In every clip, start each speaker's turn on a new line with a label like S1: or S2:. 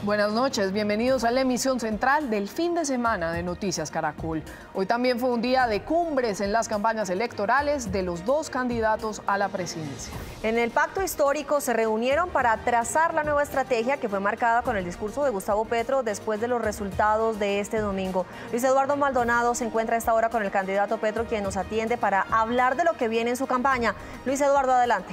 S1: Buenas noches, bienvenidos a la emisión central del fin de semana de Noticias Caracol. Hoy también fue un día de cumbres en las campañas electorales de los dos candidatos a la presidencia.
S2: En el pacto histórico se reunieron para trazar la nueva estrategia que fue marcada con el discurso de Gustavo Petro después de los resultados de este domingo. Luis Eduardo Maldonado se encuentra a esta hora con el candidato Petro, quien nos atiende para hablar de lo que viene en su campaña. Luis Eduardo, adelante.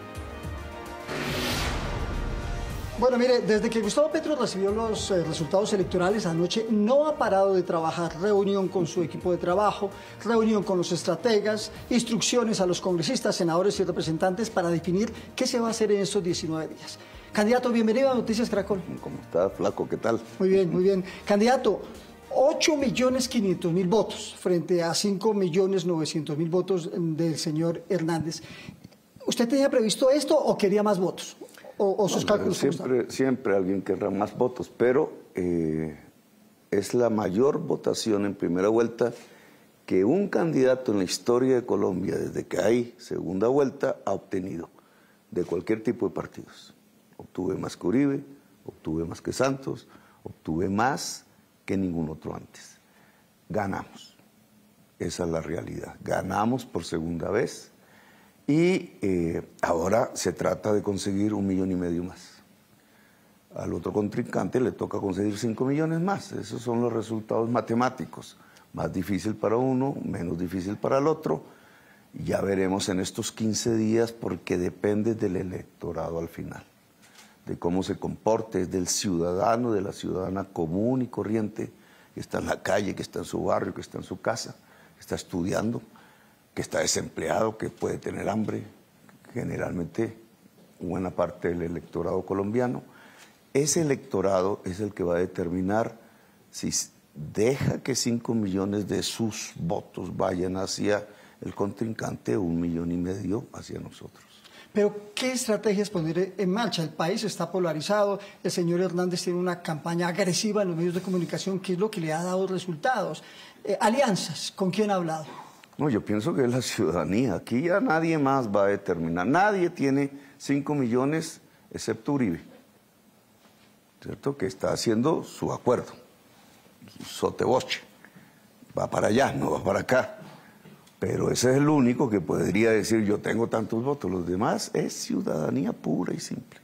S3: Bueno, mire, desde que Gustavo Petro recibió los resultados electorales anoche, no ha parado de trabajar. Reunión con su equipo de trabajo, reunión con los estrategas, instrucciones a los congresistas, senadores y representantes para definir qué se va a hacer en estos 19 días. Candidato, bienvenido a Noticias Caracol.
S4: ¿Cómo está, flaco? ¿Qué tal?
S3: Muy bien, muy bien. Candidato, 8.500.000 votos frente a 5.900.000 votos del señor Hernández. ¿Usted tenía previsto esto o quería más votos? ¿O sus cálculos?
S4: Siempre alguien querrá más votos, pero es la mayor votación en primera vuelta que un candidato en la historia de Colombia, desde que hay segunda vuelta, ha obtenido, de cualquier tipo de partidos. Obtuve más que Uribe, obtuve más que Santos, obtuve más que ningún otro antes. Ganamos, esa es la realidad, ganamos por segunda vez. Y ahora se trata de conseguir 1,5 millones más. Al otro contrincante le toca conseguir 5 millones más. Esos son los resultados matemáticos. Más difícil para uno, menos difícil para el otro. Ya veremos en estos 15 días porque depende del electorado al final. De cómo se comporte, del ciudadano, de la ciudadana común y corriente que está en la calle, que está en su barrio, que está en su casa, que está estudiando, que está desempleado, que puede tener hambre, generalmente buena parte del electorado colombiano. Ese electorado es el que va a determinar si deja que 5 millones de sus votos vayan hacia el contrincante o 1,5 millones hacia nosotros.
S3: Pero, ¿qué estrategias poner en marcha? El país está polarizado, el señor Hernández tiene una campaña agresiva en los medios de comunicación, que es lo que le ha dado resultados. Alianzas, ¿con quién ha hablado?
S4: No, yo pienso que es la ciudadanía. Aquí ya nadie más va a determinar. Nadie tiene 5 millones excepto Uribe, ¿cierto? Que está haciendo su acuerdo, su soteboche. Va para allá, no va para acá. Pero ese es el único que podría decir yo tengo tantos votos. Los demás es ciudadanía pura y simple.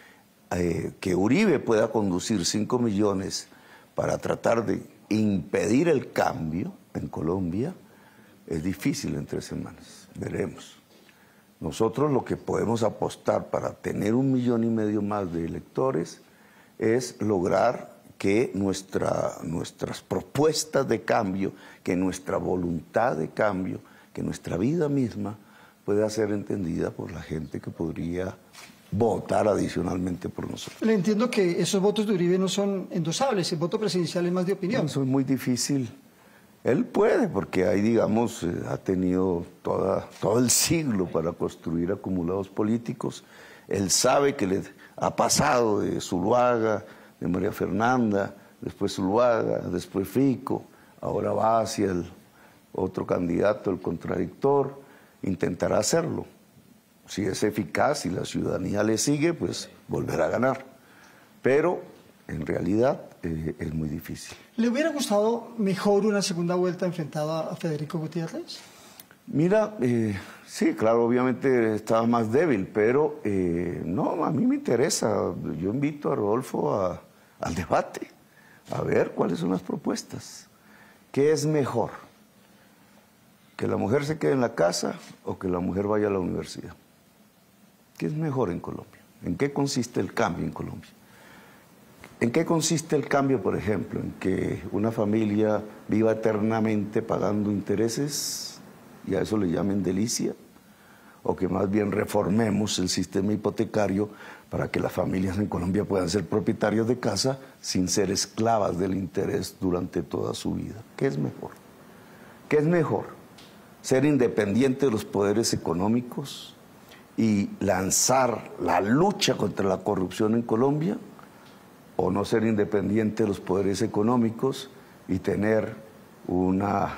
S4: Que Uribe pueda conducir 5 millones para tratar de impedir el cambio en Colombia es difícil en 3 semanas, veremos. Nosotros lo que podemos apostar para tener 1,5 millones más de electores es lograr que nuestras propuestas de cambio, que nuestra voluntad de cambio, que nuestra vida misma pueda ser entendida por la gente que podría votar adicionalmente por nosotros.
S3: Le entiendo que esos votos de Uribe no son endosables, el voto presidencial es más de opinión.
S4: Eso es muy difícil. Él puede, porque ahí, digamos, ha tenido todo el siglo para construir acumulados políticos. Él sabe que le ha pasado de Zuluaga, de María Fernanda, después Zuluaga, después Fico, ahora va hacia el otro candidato, el contradictor, intentará hacerlo. Si es eficaz y la ciudadanía le sigue, pues volverá a ganar. Pero, en realidad, es muy difícil.
S3: ¿Le hubiera gustado mejor una segunda vuelta enfrentada a Federico Gutiérrez?
S4: Mira, sí, claro, obviamente estaba más débil, pero no, a mí me interesa. Yo invito a Rodolfo al debate, a ver cuáles son las propuestas. ¿Qué es mejor? ¿Que la mujer se quede en la casa o que la mujer vaya a la universidad? ¿Qué es mejor en Colombia? ¿En qué consiste el cambio en Colombia? ¿En qué consiste el cambio, por ejemplo? ¿En que una familia viva eternamente pagando intereses y a eso le llamen delicia? ¿O que más bien reformemos el sistema hipotecario para que las familias en Colombia puedan ser propietarios de casa sin ser esclavas del interés durante toda su vida? ¿Qué es mejor? ¿Qué es mejor? ¿Ser independiente de los poderes económicos y lanzar la lucha contra la corrupción en Colombia? ¿O no ser independiente de los poderes económicos y tener una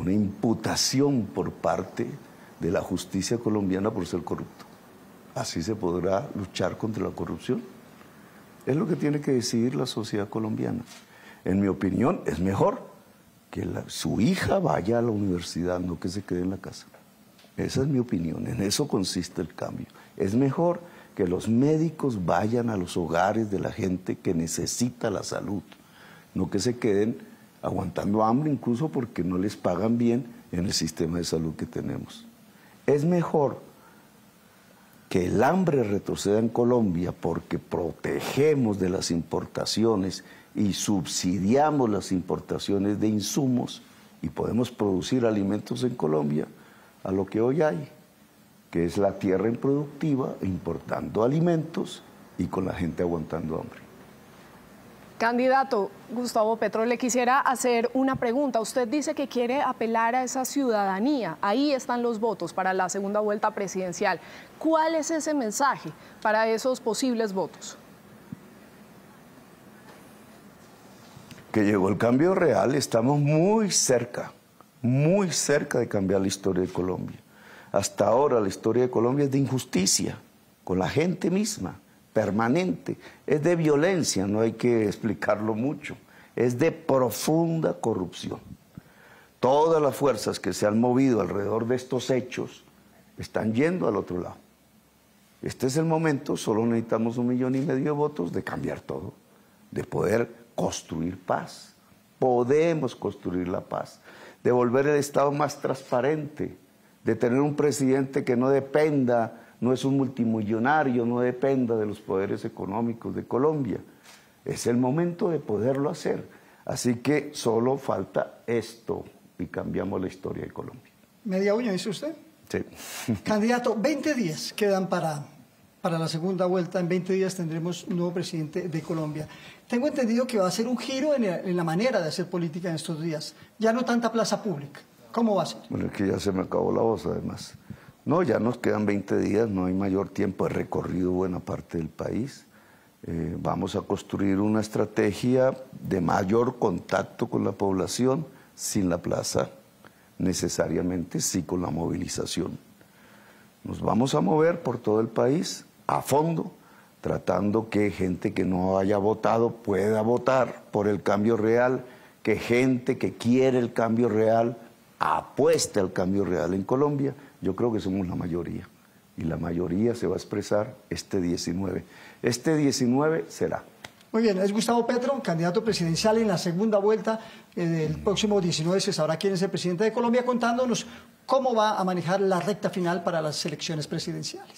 S4: imputación por parte de la justicia colombiana por ser corrupto? Así se podrá luchar contra la corrupción. Es lo que tiene que decidir la sociedad colombiana. En mi opinión, es mejor que su hija vaya a la universidad, no que se quede en la casa. Esa es mi opinión, en eso consiste el cambio. Es mejor que los médicos vayan a los hogares de la gente que necesita la salud, no que se queden aguantando hambre, incluso porque no les pagan bien en el sistema de salud que tenemos. Es mejor que el hambre retroceda en Colombia porque protegemos de las importaciones y subsidiamos las importaciones de insumos y podemos producir alimentos en Colombia, a lo que hoy hay, que es la tierra improductiva importando alimentos y con la gente aguantando hambre.
S1: Candidato Gustavo Petro, le quisiera hacer una pregunta. Usted dice que quiere apelar a esa ciudadanía. Ahí están los votos para la segunda vuelta presidencial. ¿Cuál es ese mensaje para esos posibles votos?
S4: Que llegó el cambio real, estamos muy cerca de cambiar la historia de Colombia. Hasta ahora la historia de Colombia es de injusticia, con la gente misma, permanente, es de violencia, no hay que explicarlo mucho, es de profunda corrupción. Todas las fuerzas que se han movido alrededor de estos hechos están yendo al otro lado. Este es el momento, solo necesitamos 1,5 millones de votos de cambiar todo, de poder construir paz. Podemos construir la paz, de volver el Estado más transparente, de tener un presidente que no dependa, no es un multimillonario, no dependa de los poderes económicos de Colombia. Es el momento de poderlo hacer. Así que solo falta esto y cambiamos la historia de Colombia.
S3: ¿Media uña, dice usted?
S4: Sí.
S3: Candidato, 20 días quedan para la segunda vuelta. En 20 días tendremos un nuevo presidente de Colombia. Tengo entendido que va a ser un giro en la manera de hacer política en estos días. Ya no tanta plaza pública. ¿Cómo va a ser?
S4: Bueno, es que ya se me acabó la voz, además. No, ya nos quedan 20 días, no hay mayor tiempo, he recorrido buena parte del país. Vamos a construir una estrategia de mayor contacto con la población, sin la plaza necesariamente, sí con la movilización. Nos vamos a mover por todo el país a fondo, tratando que gente que no haya votado pueda votar por el cambio real, que gente que quiere el cambio real apueste al cambio real en Colombia. Yo creo que somos la mayoría y la mayoría se va a expresar este 19. Este 19 será.
S3: Muy bien, es Gustavo Petro, candidato presidencial en la segunda vuelta. El próximo 19 se sabrá quién es el presidente de Colombia, contándonos cómo va a manejar la recta final para las elecciones presidenciales.